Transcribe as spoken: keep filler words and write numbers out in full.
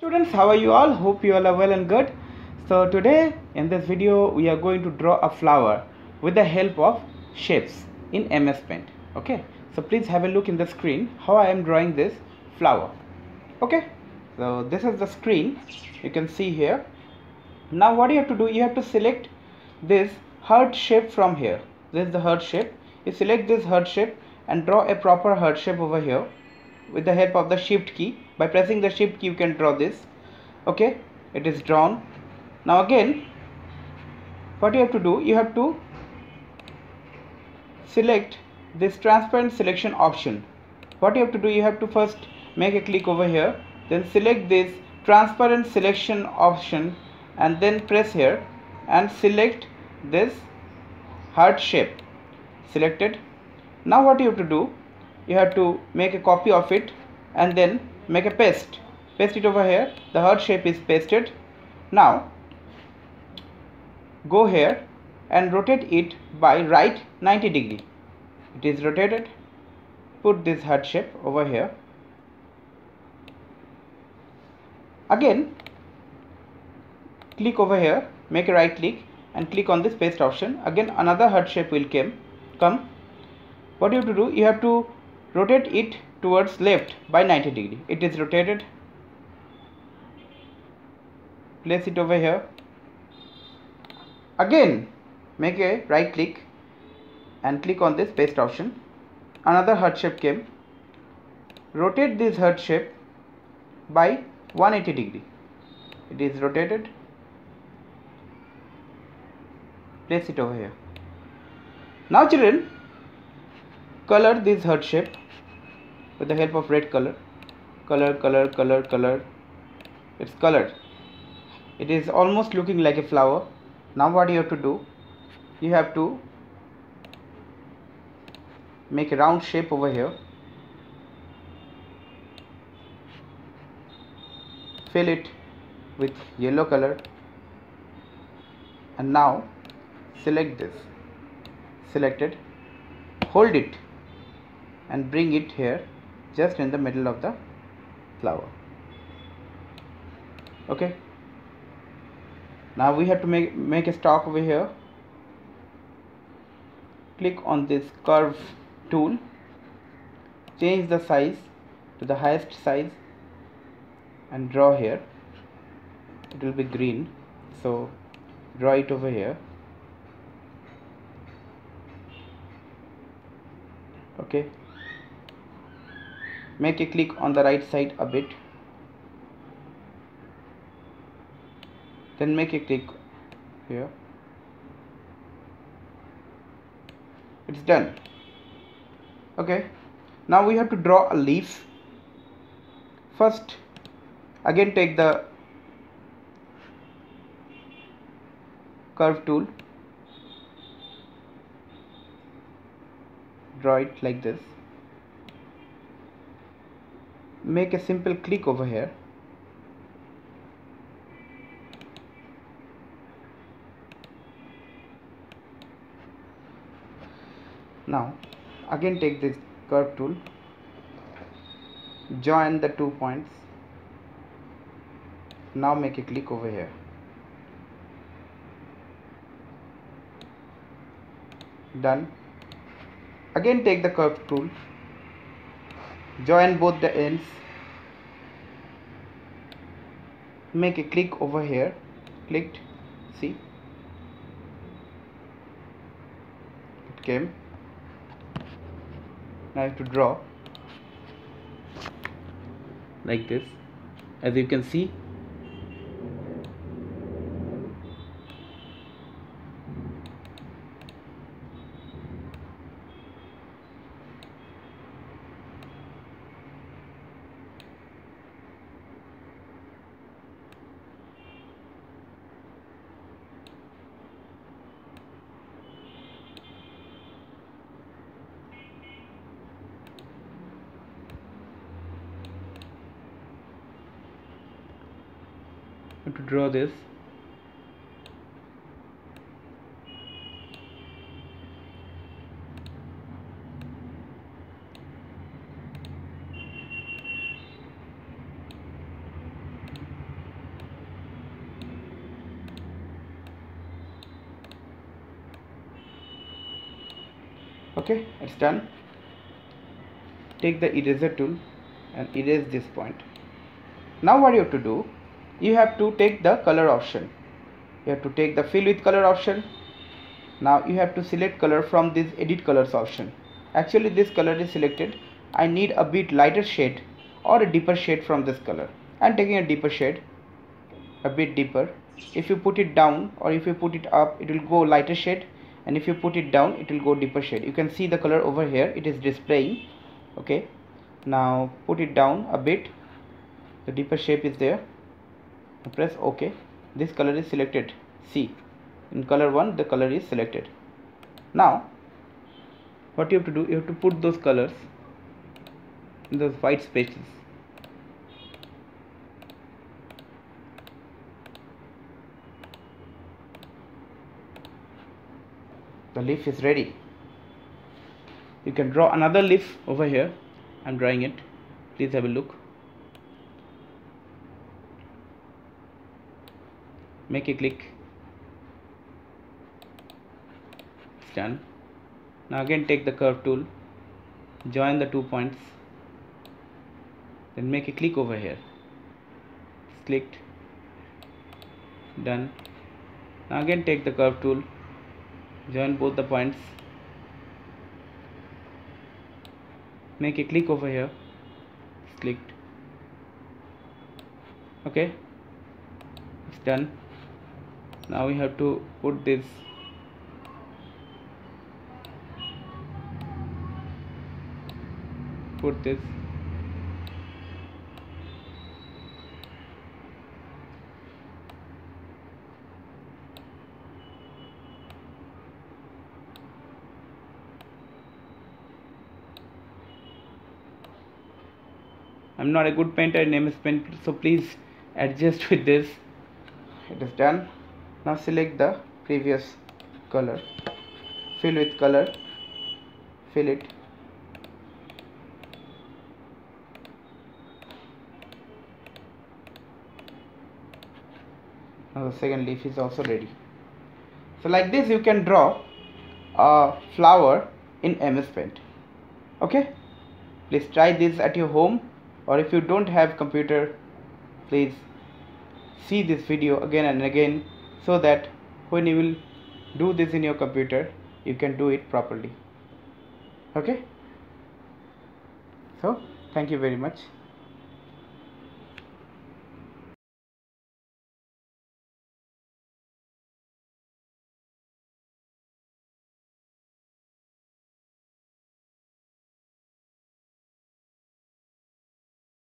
Students, how are you all? Hope you all are well and good. So today in this video we are going to draw a flower with the help of shapes in M S Paint. Okay, so please have a look in the screen how I am drawing this flower. Okay, so this is the screen you can see here. Now what you have to do, you have to select this heart shape from here. This is the heart shape. You select this heart shape and draw a proper heart shape over here with the help of the shift key. By pressing the shift key you can draw this. Okay, it is drawn. Now again what you have to do, you have to select this transparent selection option. What you have to do, you have to first make a click over here, then select this transparent selection option and then press here and select this heart shape. Selected. Now what you have to do, you have to make a copy of it and then make a paste. Paste it over here. The heart shape is pasted. Now go here and rotate it by right ninety degree. It is rotated. Put this heart shape over here. Again click over here, make a right click and click on this paste option. Again another heart shape will come come What you have to do, you have to rotate it towards left by ninety degree. It is rotated. Place it over here. Again make a right click and click on this paste option. Another heart shape came. Rotate this heart shape by one hundred eighty degree. It is rotated. Place it over here. Now children, color this heart shape with the help of red color. Color, color, color, color. It's colored. It is almost looking like a flower. Now what you have to do, you have to make a round shape over here. Fill it with yellow color and now select this. Selected. Hold it and bring it here just in the middle of the flower. Okay, now we have to make make a stalk over here. Click on this curve tool, change the size to the highest size and draw here. It will be green, so draw it over here. Okay, make a click on the right side a bit, then make a click here. It's done. Okay, now we have to draw a leaf. First again take the curve tool, draw it like this, make a simple click over here. Now again take this curve tool, join the two points. Now make a click over here. Done. Again take the curve tool, join both the ends, make a click over here. Clicked. See, it came. Now I have to draw like this. As you can see, to draw this. Okay, it's done. Take the eraser tool and erase this point. Now what you have to do, you have to take the color option. You have to take the fill with color option. Now you have to select color from this edit colors option. Actually this color is selected. I need a bit lighter shade or a deeper shade from this color. I'm taking a deeper shade, a bit deeper. If you put it down or if you put it up, it will go lighter shade, and if you put it down, it will go deeper shade. You can see the color over here, it is displaying. Okay, now put it down a bit, the deeper shape is there. Press OK. This color is selected. See, in color one the color is selected. Now what you have to do, you have to put those colors in those white spaces. The leaf is ready. You can draw another leaf over here. I'm drawing it. Please have a look. Make a click. It's done. Now again take the curve tool, join the two points, then make a click over here. It's clicked. Done. Now again take the curve tool, join both the points, make a click over here. It's clicked. Okay, it's done. Now we have to put this put this I'm not a good painter in M S Paint, so please adjust with this. It is done. Now select the previous color, fill with color, fill it. Now the second leaf is also ready. So like this you can draw a flower in M S Paint. Okay, please try this at your home, or if you don't have computer, please see this video again and again, so that when you will do this in your computer, you can do it properly. Okay, so thank you very much.